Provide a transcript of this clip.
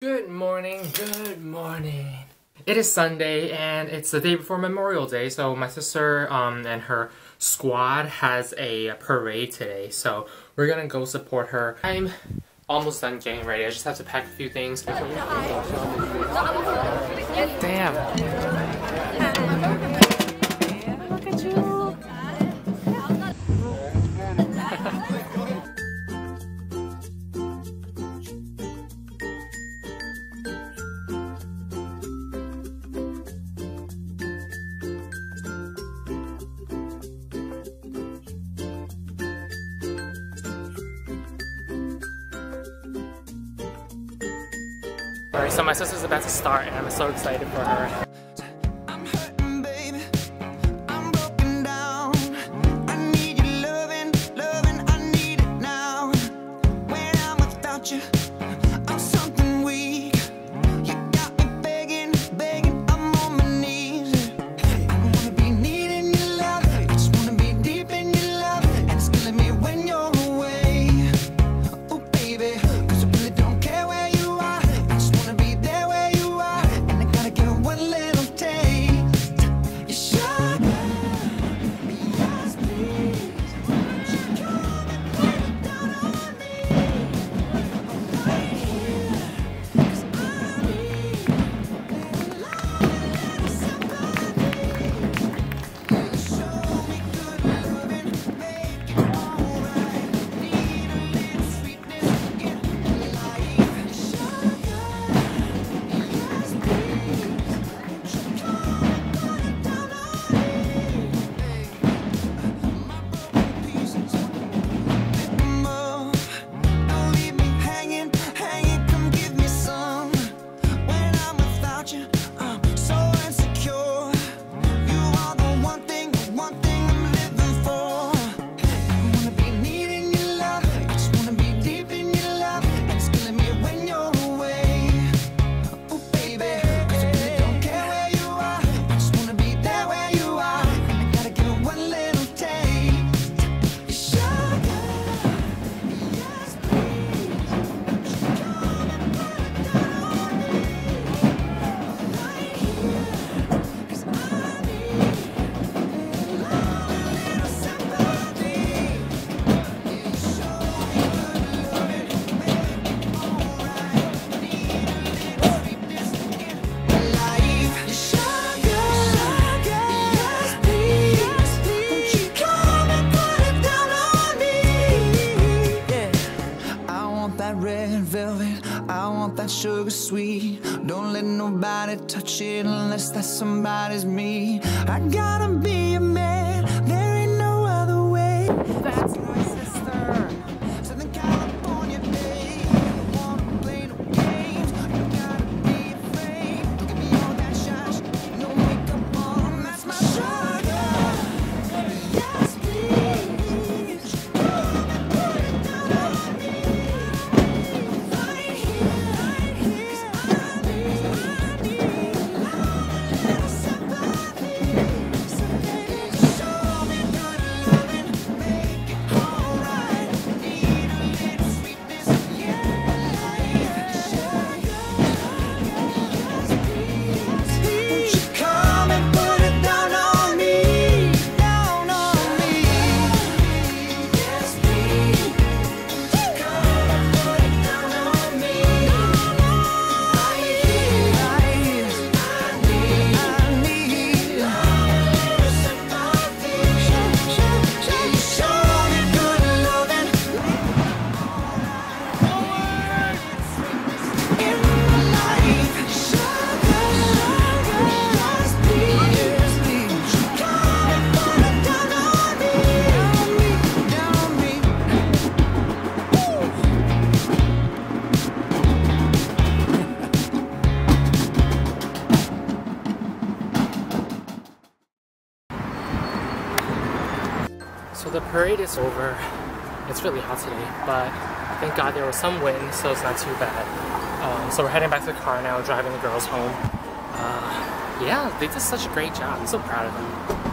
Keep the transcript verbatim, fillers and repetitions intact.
Good morning, good morning. It is Sunday and it's the day before Memorial Day, so my sister um, and her squad has a parade today, so we're gonna go support her. I'm almost done getting ready. I just have to pack a few things. Damn. Look at you. Alright, so my sister's about to start and I'm so excited for her. I'm hurting, baby. I'm broken down. I need your loving, loving, I need it now. When I'm without you, I'm something weak. You got me begging, begging, I'm on my knees. I wanna be needing your love, I just wanna be deep in your love, and it's killing me when you're away. Oh baby, 'cause I really don't care where you are. I just wanna be there where you are, and I gotta get one little taste. You should be yes, please. Won't you come and put it down on me right here? 'Cause I need a little love, a little sympathy. You show me good loving, make it alright. Need a little sweetness in my life. Sugar, yes please. Won't you come and put it down on me? My broken pieces, pick 'em up. Don't leave me hanging, hanging. Come give me some. When I'm without you, I'm so insecure. You are the one thing, the one thing I'm living for. I wanna be needing your love, I just wanna be deep in your love, and it's killing me when you're away. Oh baby, 'cause I really don't care where you are, I just wanna be there where you are, and I gotta get one little taste. You sugar, yes please. Won't you come and put it down on me right here? 'Cause I need a little love, a little sympathy. You show me good loving, make it alright. Need a little sweetness in my life. You sugar, yes please. Won't you come and put it down on me? Yeah. I want that red velvet, I want that sugar sweet. Don't let nobody touch it unless that somebody's me. I gotta be a man, there ain't no other way. That's my sister. Southern California, babe. I don't wanna play no games. You gotta be afraid. Give me all that shine, no makeup on. That's my sugar. Yes, please. Come and put it down on me right here, right here. 'Cause I need, I need love, a little sympathy. So baby, show me good loving, make it alright. Need a little sweetness, yeah, life. Sugar, yes please. Won't you come and put it down on me, down on me? Yes please. Come and put it down on me right here, right here. I need, I need love, a little sympathy. You show me good loving in my life. Sugar, yes please, please. Come and put it down on me, down on me, down on So the parade is over. It's really hot today, but thank God there was some wind, so it's not too bad. Um, so we're heading back to the car now, driving the girls home. Uh, yeah, they did such a great job. I'm so proud of them.